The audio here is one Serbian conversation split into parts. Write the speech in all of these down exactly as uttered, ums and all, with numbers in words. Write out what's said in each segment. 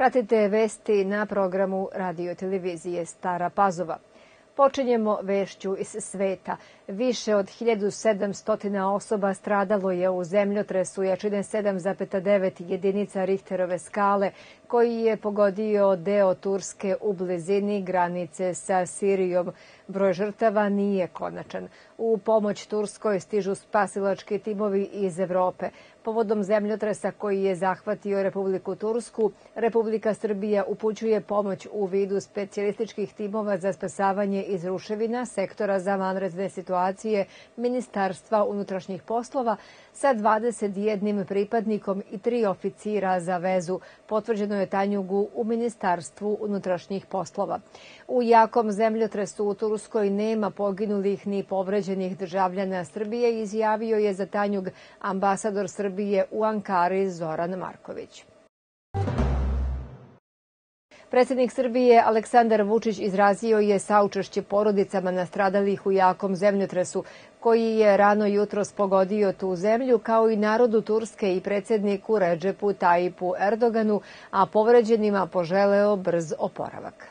Pratite vesti na programu radio televizije Stara Pazova. Počinjemo vešću iz sveta. Više od hiljadu sedamsto osoba stradalo je u zemljotresu jačine sedam zarez devet jedinica Richterove skale, koji je pogodio deo Turske u blizini granice sa Sirijom. Broj žrtava nije konačan. U pomoć Turskoj stižu spasilački timovi iz Evrope. Povodom zemljotresa koji je zahvatio Republiku Tursku, Republika Srbija upućuje pomoć u vidu specijalističkih timova za spasavanje iz ruševina Sektora za vanredne situacije Ministarstva unutrašnjih poslova sa dvadeset jednim pripadnikom i tri oficira za vezu, potvrđeno je Tanjugu u Ministarstvu unutrašnjih poslova. U jakom zemljotresu u Turskoj nema poginulih ni povređenih državljana Srbije, izjavio je za Tanjug ambasador Srbije u Ankari Zoran Marković. Predsjednik Srbije Aleksandar Vučić izrazio je saučešće porodicama nastradalih u jakom zemljotresu koji je rano jutros pogodio tu zemlju, kao i narodu Turske i predsjedniku Redžepu Tajipu Erdoganu, a povređenima poželeo brz oporavak.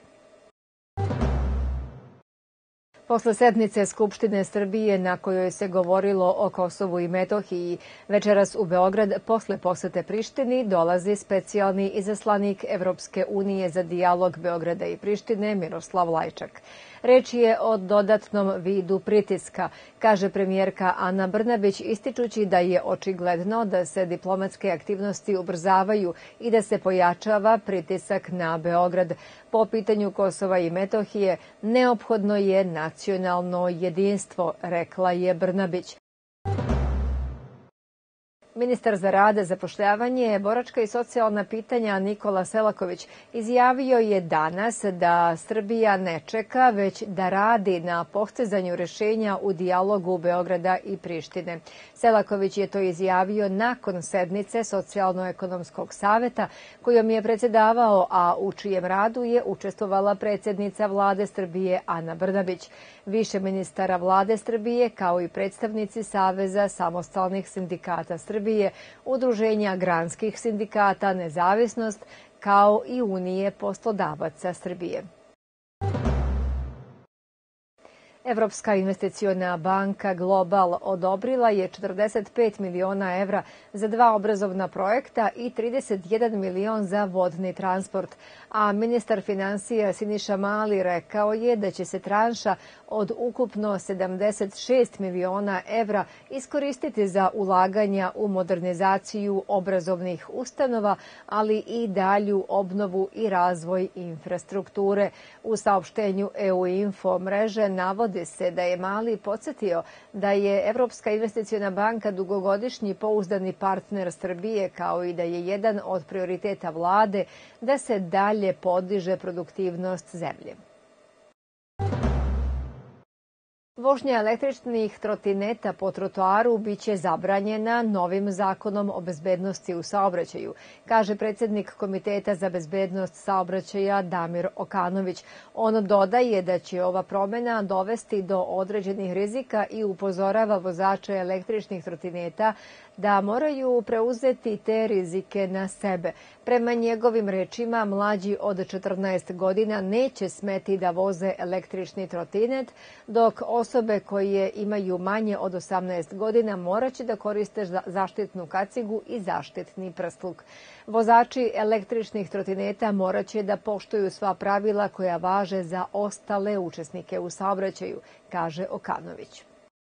Posle sednice Skupštine Srbije na kojoj se govorilo o Kosovu i Metohiji, večeras u Beograd posle posete Prištini dolazi specijalni izaslanik Evropske unije za dijalog Beograda i Prištine Miroslav Lajčak. Reč je o dodatnom vidu pritiska, kaže premijerka Ana Brnabić, ističući da je očigledno da se diplomatske aktivnosti ubrzavaju i da se pojačava pritisak na Beograd. Po pitanju Kosova i Metohije neophodno je nacionalno jedinstvo, rekla je Brnabić. Ministar za rad, zapošljavanje, boračka i socijalna pitanja Nikola Selaković izjavio je danas da Srbija ne čeka, već da radi na postizanju rešenja u dijalogu Beograda i Prištine. Selaković je to izjavio nakon sednice Socijalno-ekonomskog saveta kojom je predsjedavao, a u čijem radu je učestvovala predsjednica Vlade Srbije Ana Brnabić. Više ministara Vlade Srbije, kao i predstavnici Saveza samostalnih sindikata Srbije, Udruženja granskih sindikata Nezavisnost, kao i Unije poslodavaca Srbije. Evropska investiciona banka Global odobrila je četrdeset pet miliona evra za dva obrazovna projekta i trideset jedan milion za vodni transport, a ministar finansija Siniša Mali rekao je da će se tranša od ukupno sedamdeset šest miliona evra iskoristiti za ulaganja u modernizaciju obrazovnih ustanova, ali i dalju obnovu i razvoj infrastrukture. U saopštenju E U Info mreže navodi se da je Mali podsjetio da je Evropska investiciona banka dugogodišnji pouzdani partner Srbije, kao i da je jedan od prioriteta vlade da se dalje podiže produktivnost zemlje. Vožnja električnih trotineta po trotoaru biće zabranjena novim zakonom o bezbednosti u saobraćaju, kaže predsjednik Komiteta za bezbednost saobraćaja Damir Okanović. On dodaje da će ova promjena dovesti do određenih rizika i upozorava vozače električnih trotineta da moraju preuzeti te rizike na sebe. Prema njegovim rečima, mlađi od četrnaest godina neće smeti da voze električni trotinet, dok osobe koje imaju manje od osamnaest godina moraće da koriste zaštitnu kacigu i zaštitni prsluk. Vozači električnih trotineta moraće da poštuju sva pravila koja važe za ostale učesnike u saobraćaju, kaže Okanović.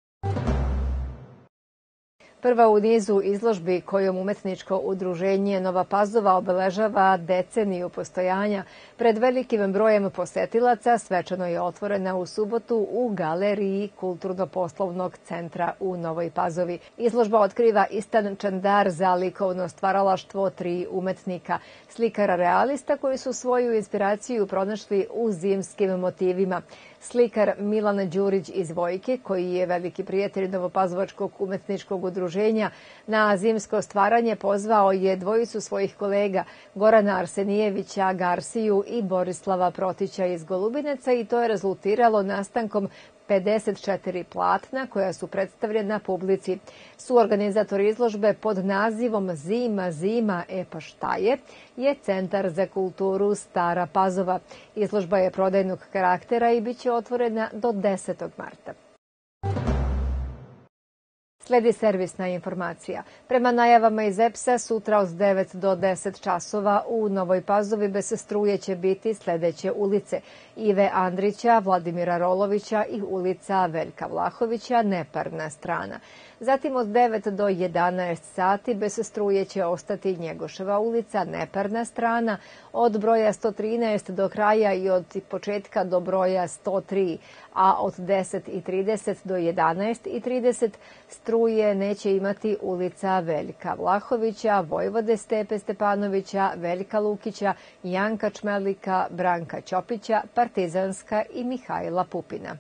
Prva u nizu izložbi kojom umetničko udruženje Nova Pazova obeležava deceniju postojanja pred velikim brojem posetilaca svečano je otvorena u subotu u galeriji Kulturno-poslovnog centra u Novoj Pazovi. Izložba otkriva istan čandar za likovno stvaralaštvo tri umetnika, slikara realista koji su svoju inspiraciju pronašli u zimskim motivima. Slikar Milan Đurić iz Vojke, koji je veliki prijatelj Novopazovačkog umetničkog udruženja, na zimsko stvaranje pozvao je dvojicu svojih kolega, Gorana Arsenijevića Garsiju i Borislava Protića iz Golubinaca, i to je rezultiralo nastankom pedeset četiri platna koja su predstavljena publici. Suorganizator izložbe pod nazivom Zima, zima, e pa šta je, je Centar za kulturu Stara Pazova. Izložba je prodajnog karaktera i bit će otvorena do desetog marta. Sledi servisna informacija. Prema najavama iz E P S-a, sutra od devet do deset časova u Novoj Pazovi bez struje će biti sledeće ulice: Ive Andrića, Vladimira Rolovića i ulica Veljka Vlahovića, neparna strana. Zatim od devet do jedanaest sati bez struje će ostati Njegoševa ulica, neparna strana, od broja sto trinaest do kraja i od početka do broja sto tri, a od deset i trideset do jedanaest i trideset struje neće imati ulica Veljka Vlahovića, Vojvode Stepe Stepanovića, Veljka Lukića, Janka Čmelika, Branka Ćopića, Partizanska i Mihajla Pupina.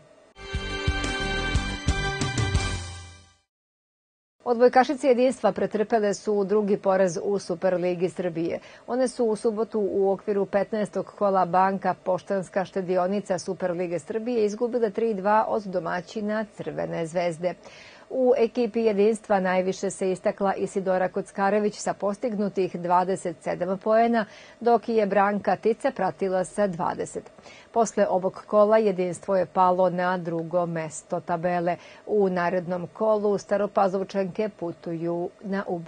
Odbojkašice jedinstva pretrpele su drugi poraz u Superligi Srbije. One su u subotu u okviru petnaestog kola Banka Poštanska štedionica Superlige Srbije izgubile tri dva od domaćina Crvene zvezde. U ekipi jedinstva najviše se istakla Isidora Kockarević sa postignutih dvadeset sedam poena, dok je Branka Tica pratila sa dvadeset. Posle ovog kola jedinstvo je palo na drugo mesto tabele. U narednom kolu Staropazovčanke putuju na Ub.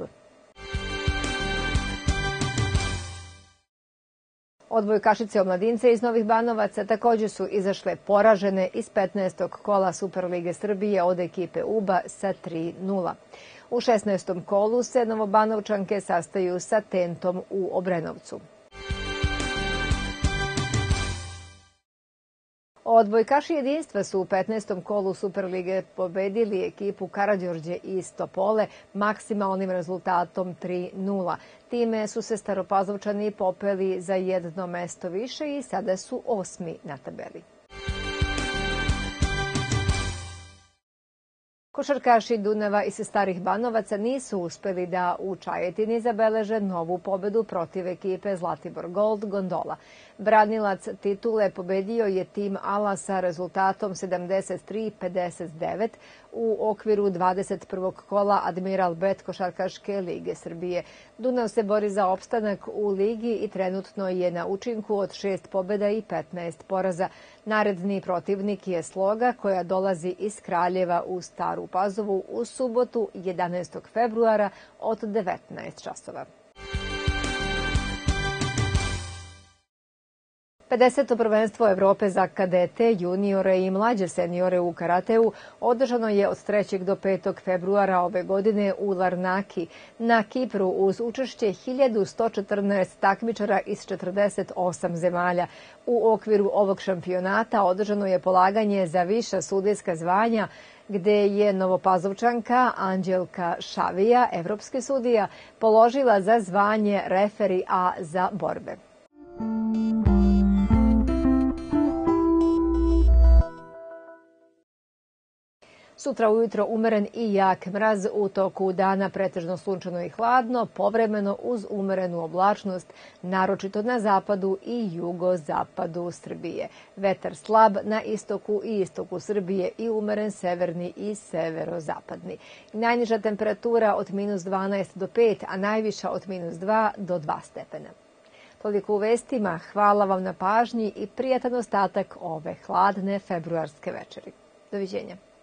Odbojkašice omladince iz Novih Banovaca također su izašle poražene iz petnaestog kola Superlige Srbije od ekipe Uba sa tri nula. U šesnaestom kolu se Novobanovčanke sastaju sa Tentom u Obrenovcu. Odbojkaši jedinstva su u petnaestom kolu Superlige pobedili ekipu Karađorđe iz Topole maksimalnim rezultatom tri nula. Time su se Staropazovčani popeli za jedno mesto više i sada su osmi na tabeli. Košarkaši Dunava iz Starih Banovaca nisu uspeli da u Čajetini zabeleže novu pobedu protiv ekipe Zlatibor Gold Gondola. Branilac titule pobedio je tim Ala sa rezultatom sedamdeset tri pedeset devet u okviru dvadeset prvog kola Admiral Bet Košarkaške lige Srbije. Dunav se bori za opstanak u ligi i trenutno je na učinku od šest pobeda i petnaest poraza. Naredni protivnik je Sloga koja dolazi iz Kraljeva u Staru Pazovu u subotu jedanaestog februara od devetnaest časova. pedeseto prvenstvo Evrope za kadete, juniore i mlađe seniore u karateu održano je od trećeg do petog februara ove godine u Larnaki na Kipru uz učešće hiljadu sto četrnaest takmičara iz četrdeset osam zemalja. U okviru ovog šampionata održano je polaganje za viša sudijska zvanja gde je Novopazovčanka Anđelka Šavija, evropski sudija, položila za zvanje referi A za borbe. Sutra ujutro umeren i jak mraz, u toku dana pretežno sunčano i hladno, povremeno uz umerenu oblačnost, naročito na zapadu i jugozapadu Srbije. Vetar slab na istoku i istoku Srbije i umeren severni i severozapadni. Najniža temperatura od minus dvanaest do pet, a najviša od minus dva do dva stepena. Toliko u vestima, hvala vam na pažnji i prijatan ostatak ove hladne februarske večeri. Doviđenja.